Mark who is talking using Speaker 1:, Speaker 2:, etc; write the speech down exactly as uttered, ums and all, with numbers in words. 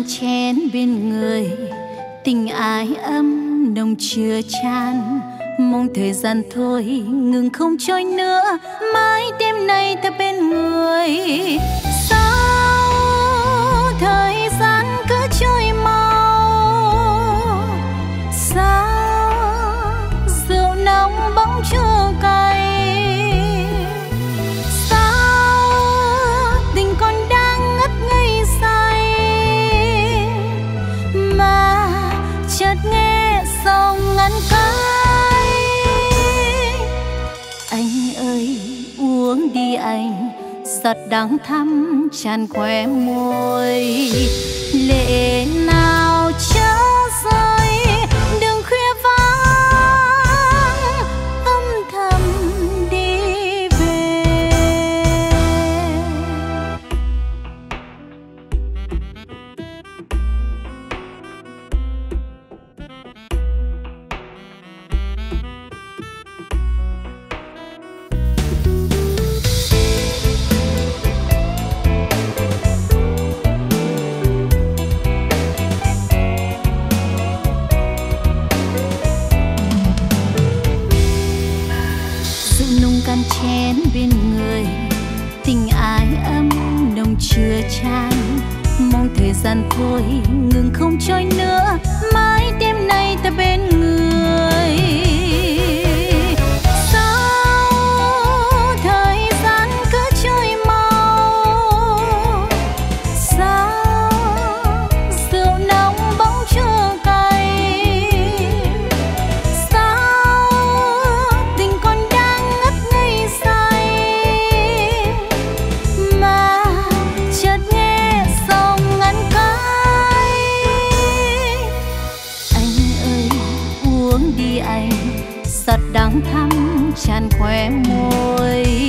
Speaker 1: chén bên người, tình ái ấm nồng chưa chan. Mong thời gian thôi ngừng không trôi nữa, mãi đêm nay ta bên người. Sao thời gian cứ trôi mau, sao rượu nóng bỗng chưa cay, sao tình còn đang ngất ngây say, mà chợt nghe giọng ngăn cái. Anh ơi uống đi anh, giọt đắng thắm tràn khóe môi. Lệ nào chớ rơi đường khuya vắng, âm thầm đi về. Chén bên người, tình ái ấm nồng chưa chan. Mong thời gian thôi ngừng không trôi nữa, mãi đêm nay ta bên người. Sao thời gian cứ trôi mau, sao rượu nóng bỗng chưa cay, sao tình còn đang ngất ngây say, mà chợt nghe giọng ngăn cái. Anh ơi uống đi anh, giọt đắng thắm tràn khóe môi.